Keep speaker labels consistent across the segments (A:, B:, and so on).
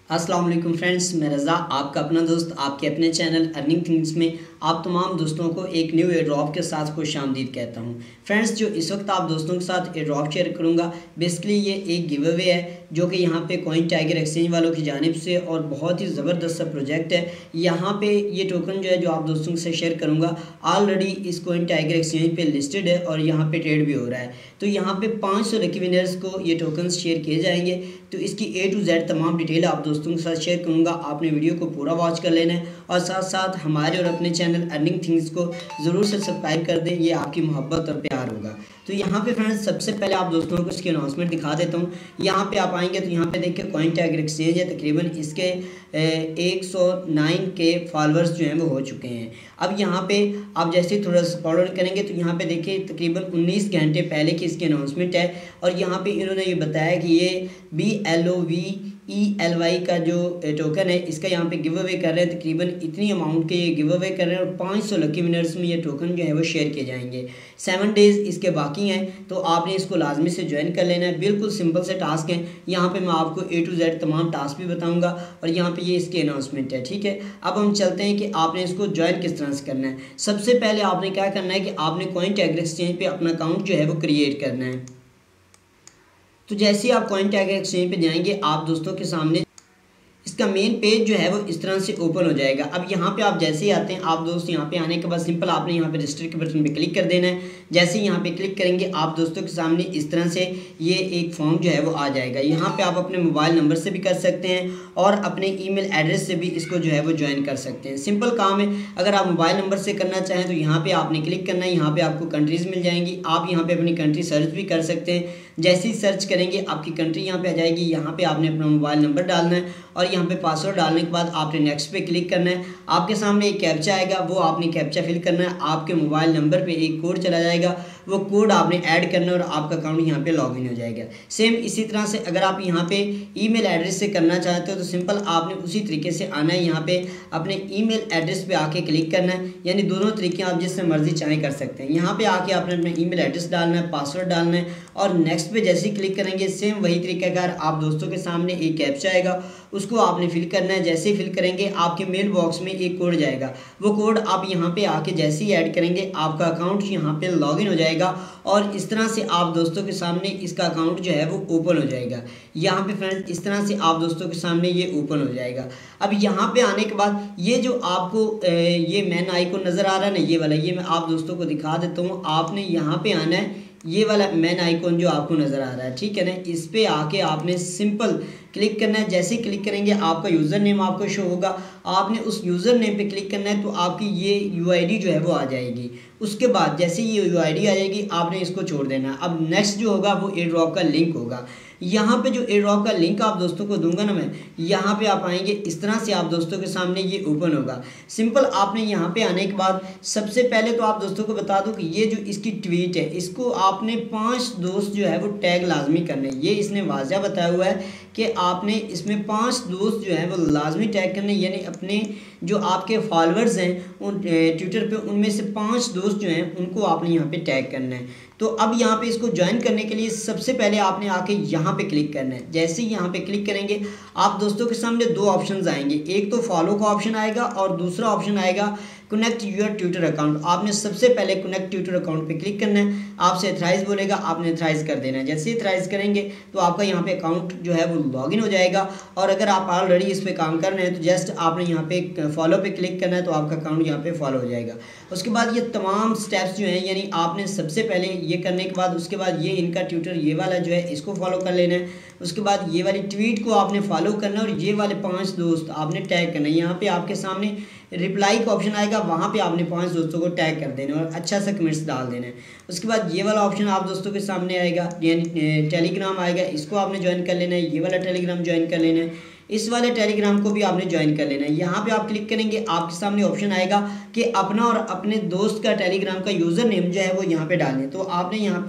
A: अस्सलाम वालेकुम फ्रेंड्स, मैं रज़ा आपका अपना दोस्त आपके अपने चैनल अर्निंग थिंग्स में आप तमाम दोस्तों को एक न्यू एयर ड्रॉप के साथ खुशामदीद कहता हूं। फ्रेंड्स, जो इस वक्त आप दोस्तों के साथ एयर ड्रॉप शेयर करूंगा, बेसिकली ये एक गिव अवे है जो कि यहाँ पे कॉइन टाइगर एक्सचेंज वालों की जानिब से और बहुत ही ज़बरदस्त सा प्रोजेक्ट है। यहाँ पे ये टोकन जो है जो आप दोस्तों से शेयर करूँगा ऑलरेडी इस कॉइन टाइगर एक्सचेंज पे लिस्टेड है और यहाँ पे ट्रेड भी हो रहा है। तो यहाँ पे 500 लकी विनर्स को ये टोकन शेयर किए जाएंगे। तो इसकी A to Z तमाम डिटेल आप दोस्तों के साथ शेयर करूँगा। आपने वीडियो को पूरा वॉच कर लेना है और साथ साथ हमारे और अपने चैनल अर्निंग थिंग्स को ज़रूर से सब्सक्राइब कर दें, ये आपकी मोहब्बत और प्यार होगा। तो यहाँ पे फ्रेंड्स सबसे पहले आप दोस्तों को इसकी अनाउंसमेंट दिखा देता हूँ। यहाँ पे आप आएंगे तो यहाँ पे देखिए कॉइन टाइगर एक्सचेंज है, तकरीबन इसके 109 के फॉलोअर्स जो हैं वो हो चुके हैं। अब यहाँ पे आप जैसे थोड़ा सा फॉलो करेंगे तो यहाँ पे देखिए तकरीबन 19 घंटे पहले की इसकी अनाउंसमेंट है और यहाँ पे इन्होंने ये बताया कि ये BLOVELY का जो टोकन है इसका यहाँ पे गिव अवे कर रहे हैं। तकरीबन इतनी अमाउंट के ये गिव अवे कर रहे हैं और 500 लकी विनर्स में ये टोकन जो है वो शेयर किए जाएंगे। 7 डेज़ इसके बाकी हैं, तो आपने इसको लाजमी से ज्वाइन कर लेना है। बिल्कुल सिंपल से टास्क हैं। यहाँ पे मैं आपको A to Z तमाम टास्क भी बताऊँगा और यहाँ पे ये इसकी अनाउंसमेंट है। ठीक है, अब हम चलते हैं कि आपने इसको ज्वाइन किस तरह से करना है। सबसे पहले आपने क्या करना है कि आपने कॉइन टाइगर एक्सचेंज पे अपना अकाउंट जो है वो क्रिएट करना है। तो जैसे ही आप कॉइन टाइगर एक्सचेंज पे जाएंगे आप दोस्तों के सामने इसका मेन पेज जो है वो इस तरह से ओपन हो जाएगा। अब यहाँ पे आप जैसे ही आते हैं आप दोस्त, यहाँ पे आने के बाद सिंपल आपने यहाँ पे रजिस्टर के बटन पे क्लिक कर देना है। जैसे ही यहाँ पे क्लिक करेंगे आप दोस्तों के सामने इस तरह से ये एक फॉर्म जो है वो आ जाएगा। यहाँ पे आप अपने मोबाइल नंबर से भी कर सकते हैं और अपने ईमेल एड्रेस से भी इसको जो है वो ज्वाइन कर सकते हैं। सिंपल काम है। अगर आप मोबाइल नंबर से करना चाहें तो यहाँ पर आपने क्लिक करना है। यहाँ पर आपको कंट्रीज़ मिल जाएंगी, आप यहाँ पर अपनी कंट्री सर्च भी कर सकते हैं। जैसे ही सर्च करेंगे आपकी कंट्री यहाँ पे आ जाएगी। यहाँ पे आपने अपना मोबाइल नंबर डालना है और यहाँ पे पासवर्ड डालने के बाद आपने नेक्स्ट पे क्लिक करना है। आपके सामने एक कैप्चा आएगा, वो आपने कैप्चा फिल करना है। आपके मोबाइल नंबर पे एक कोड चला जाएगा, वो कोड आपने ऐड करना है और आपका अकाउंट यहाँ पे लॉगिन हो जाएगा। सेम इसी तरह से अगर आप यहाँ पे ईमेल एड्रेस से करना चाहते हो तो सिंपल आपने उसी तरीके से आना है। यहाँ पे अपने ईमेल एड्रेस पे आके क्लिक करना है, यानी दोनों तरीके आप जिससे मर्जी चाहें कर सकते हैं। यहाँ पे आके आपने अपना ईमेल एड्रेस डालना है, पासवर्ड डालना है और नेक्स्ट पे जैसे ही क्लिक करेंगे सेम वही तरीकाकार आप दोस्तों के सामने एक कैप्चा आएगा, उसको आपने फिल करना है। जैसे ही फिल करेंगे आपके मेल बॉक्स में एक कोड जाएगा, वो कोड आप यहाँ पे आके जैसे ही ऐड करेंगे आपका अकाउंट यहाँ पे लॉगिन हो जाएगा और इस तरह से आप दोस्तों के सामने इसका अकाउंट जो है वो ओपन हो जाएगा। यहाँ पे फ्रेंड्स इस तरह से आप दोस्तों के सामने ये ओपन हो जाएगा। अब यहाँ पे आने के बाद ये जो आपको ये मैन आइकॉन नज़र आ रहा है ना, ये वाला, ये मैं आप दोस्तों को दिखा देता हूँ। आपने यहाँ पे आना है, ये वाला मैन आइकॉन जो आपको नज़र आ रहा है, ठीक है ना, इस पे आके आपने सिंपल क्लिक करना है। जैसे ही क्लिक करेंगे आपका यूज़र नेम आपको शो होगा, आपने उस यूज़र नेम पे क्लिक करना है तो आपकी ये UID जो है वो आ जाएगी। उसके बाद जैसे ये UID आ जाएगी आपने इसको छोड़ देना है। अब नेक्स्ट जो होगा वो एयर ड्रॉप का लिंक होगा। यहाँ पे जो एयर ड्रॉप का लिंक आप दोस्तों को दूंगा ना मैं, यहाँ पे आप आएंगे इस तरह से आप दोस्तों के सामने ये ओपन होगा। सिंपल आपने यहाँ पे आने के बाद सबसे पहले तो आप दोस्तों को बता दूं कि ये जो इसकी ट्वीट है इसको आपने 5 दोस्त जो है वो टैग लाजमी करने। ये इसने वाज़ह बताया हुआ है कि आपने इसमें 5 दोस्त जो है वो लाजमी टैग करने, यानी अपने जो आपके फॉलोअर्स हैं उन ट्विटर पे उनमें से 5 दोस्त जो हैं उनको आपने यहाँ पे टैग करना है। तो अब यहाँ पे इसको ज्वाइन करने के लिए सबसे पहले आपने आके यहाँ पे क्लिक करना है। जैसे ही यहाँ पे क्लिक करेंगे आप दोस्तों के सामने 2 ऑप्शंस आएंगे, एक तो फॉलो का ऑप्शन आएगा और दूसरा ऑप्शन आएगा कनेक्ट यूर ट्विटर अकाउंट। आपने सबसे पहले कनेक्ट ट्विटर अकाउंट पे क्लिक करना है। आपसे एथराइज बोलेगा, आपने एथराइज कर देना है। जैसे एथराइज करेंगे तो आपका यहाँ पे अकाउंट जो है वो लॉगिन हो जाएगा और अगर आप ऑलरेडी इस पे काम कर रहे हैं तो जस्ट आपने यहाँ पे फॉलो पे क्लिक करना है तो आपका अकाउंट यहाँ पे फॉलो हो जाएगा। उसके बाद ये तमाम स्टेप्स जो हैं, यानी आपने सबसे पहले ये करने के बाद उसके बाद ये इनका ट्विटर ये वाला जो है इसको फॉलो कर लेना है। उसके बाद ये वाली ट्वीट को आपने फॉलो करना है और ये वाले 5 दोस्त आपने टैग करना है। यहाँ पे आपके सामने रिप्लाई का ऑप्शन आएगा, वहाँ पे आपने 5 दोस्तों को टैग कर देना और अच्छा सा कमेंट्स डाल देना है। उसके बाद ये वाला ऑप्शन आप दोस्तों के सामने आएगा, यानी टेलीग्राम आएगा, इसको आपने ज्वाइन कर लेना है। ये वाला टेलीग्राम ज्वाइन कर लेना है, इस वाले टेलीग्राम को भी आपने ज्वाइन कर लेना है। यहाँ पे आप क्लिक करेंगे आपके सामने ऑप्शन आएगा कि अपना और अपने दोस्त का टेलीग्राम का यूज़र नेम जो है वो यहाँ पे डालें। तो आपने यहाँ पे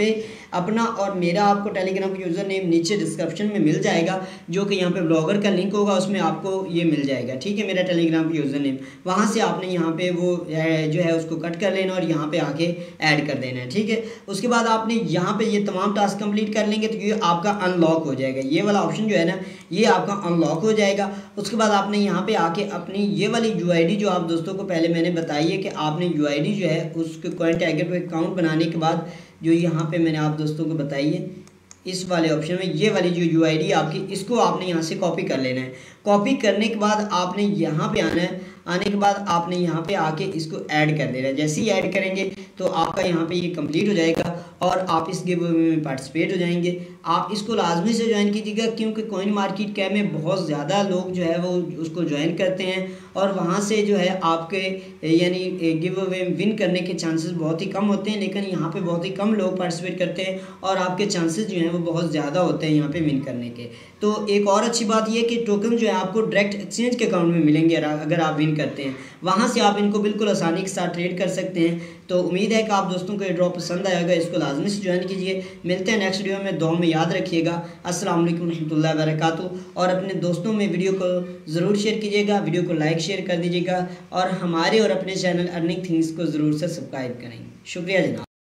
A: अपना और मेरा आपको टेलीग्राम का यूज़र नेम नीचे डिस्क्रिप्शन में मिल जाएगा, जो कि यहाँ पे ब्लॉगर का लिंक होगा, उसमें आपको ये मिल जाएगा, ठीक है, मेरा टेलीग्राम का यूज़र नेम। वहाँ से आपने यहाँ पे वो जो है उसको कट कर लेना और यहाँ पे आके ऐड कर देना है, ठीक है। उसके बाद आपने यहाँ पे ये तमाम टास्क कंप्लीट कर लेंगे तो ये आपका अनलॉक हो जाएगा, ये वाला ऑप्शन जो है ना ये आपका अनलॉक हो जाएगा। उसके बाद आपने यहाँ पे आके अपनी ये वाली यूआईडी जो आप दोस्तों को पहले मैंने बताई है कि आपने यूआईडी जो है उसके कॉइन टैगर पे अकाउंट बनाने के बाद जो यहाँ पे मैंने आप दोस्तों को बताई है इस वाले ऑप्शन में, ये वाली जो यूआईडी आपकी, इसको आपने यहाँ से कॉपी कर लेना है। कॉपी करने के बाद आपने यहाँ पे आना है, आने के बाद आपने यहाँ पे आके इसको ऐड कर देना है। जैसे ही ऐड करेंगे तो आपका यहाँ पे ये कंप्लीट हो जाएगा और आप इस गिव अवे में पार्टिसिपेट हो जाएंगे। आप इसको लाजमी से ज्वाइन कीजिएगा, क्योंकि कॉइन मार्केट कैप में बहुत ज़्यादा लोग जो है वो उसको ज्वाइन करते हैं और वहाँ से जो है आपके यानी गिव अवे विन करने के चांसेस बहुत ही कम होते हैं, लेकिन यहाँ पे बहुत ही कम लोग पार्टिसिपेट करते हैं और आपके चांसेस जो हैं वो बहुत ज़्यादा होते हैं यहाँ पे विन करने के। तो एक और अच्छी बात ये कि टोकन जो है आपको डायरेक्ट एक्सचेंज के अकाउंट में मिलेंगे अगर आप विन करते हैं, वहाँ से आप इनको बिल्कुल आसानी के साथ ट्रेड कर सकते हैं। तो उम्मीद है कि आप दोस्तों को ये ड्रॉप पसंद आएगा, इसको लाजमी से ज्वाइन कीजिए। मिलते हैं नेक्स्ट वीडियो में, दुआ में याद रखिएगा। अस्सलाम वालेकुम रहमतुल्लाहि व बरकातुहू। और अपने दोस्तों में वीडियो को ज़रूर शेयर कीजिएगा, वीडियो को लाइक शेयर कर दीजिएगा और हमारे और अपने चैनल अर्निंग थिंग्स को ज़रूर से सब्सक्राइब करें। शुक्रिया जनाब।